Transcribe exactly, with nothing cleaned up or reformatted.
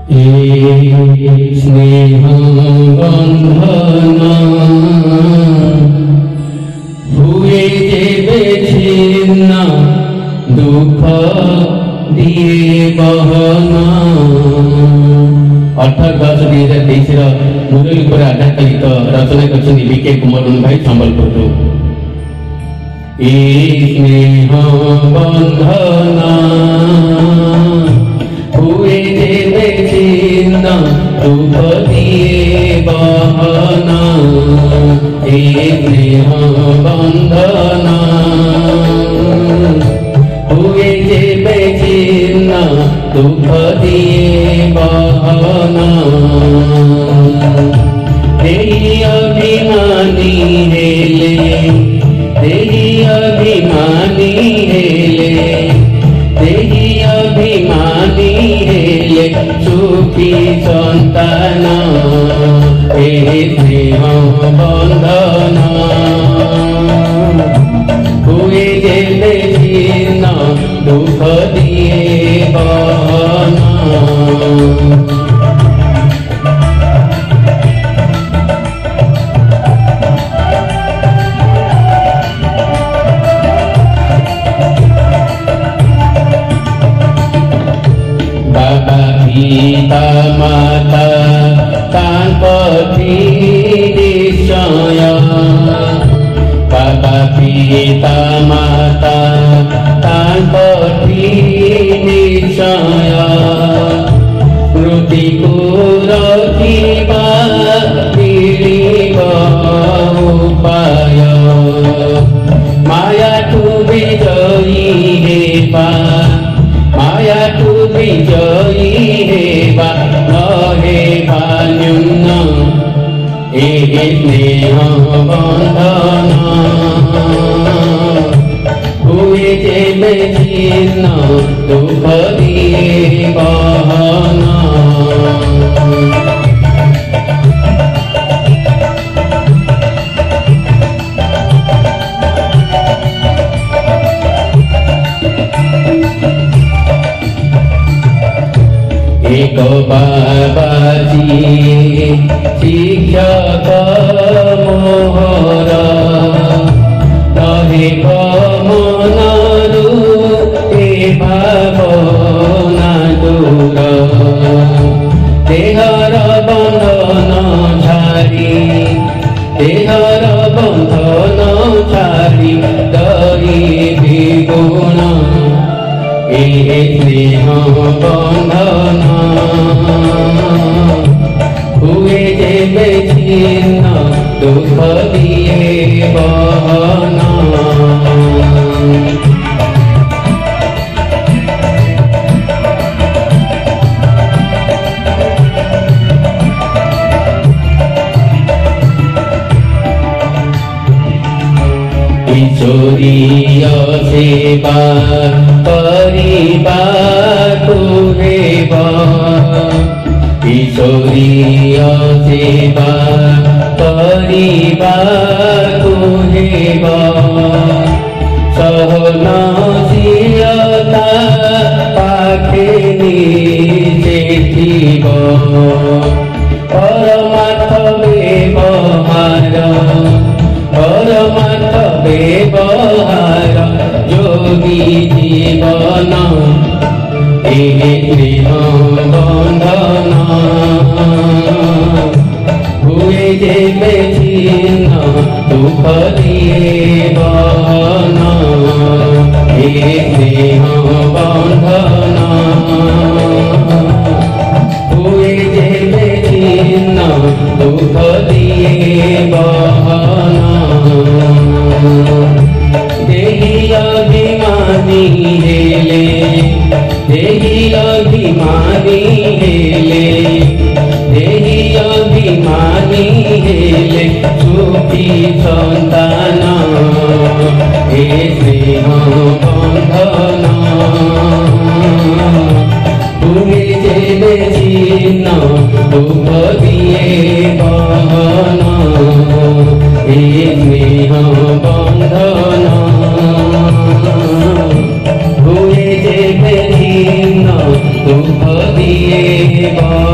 स्नेह बंधना हुए जेबे छिन्न दुख दिए बहना। अर्थात दस दुई हजार तेईस मुरली पर आधारित रचना कर बीके कुमार भाई संबलपुर। स्नेह बंधना हुए जेबे छिन्न दुख दिए बहना। स्नेह बंधना हुए जेबे छिन्न दुख दिए बहना। तेरी अभिमानी हेले तेरी अभिमानी हेले तेरी अभिमानी हेले सुखी संतान। स्नेह बंधना हुए जेबे छिन्न दुख दिए बहना। बाबा पिता माता तांपथि निश्चय। बाबा पिता माता तांपथि निश्चय। स्मृति को रखिबा मिलिब उपाय। माया तू विजयी हेबा माया तू विजयी हेबा न हेबा न्यून। स्नेह बंधना हुए जेबे छिन्न दुख दिए बहना। एक बाबाजी शिक्षक मोहर रहे मनरू ए भावना दूर। देहर बंधन छाड़ी देहर बंधन छाड़ी दरी विगुण। स्नेह बंधना हुए जेबे छिन्न दुख दिए बहना। ईश्वरीय सेवा परिवार हेबा। ईश्वरीय सेवा परिवार हेबा। सहनशीलता पाखे निजे थिब। परमार्थ व्यवहार परमार्थ व्यवहार योगी जीवन। स्नेह बंधना हुए जेबे छिन्न दुख दिए बहना। स्नेह बंधना हुए जेबे छिन्न दुख दिए बहना। देही अभिमानी हेले देही अभिमानी हेले देही अभिमानी हेले सुखी संतान। स्नेह बंधना हुए जेबे छिन्न दुख दिए बहना। स्नेह बंधना हुए जेबे छिन्न दुख दिए देव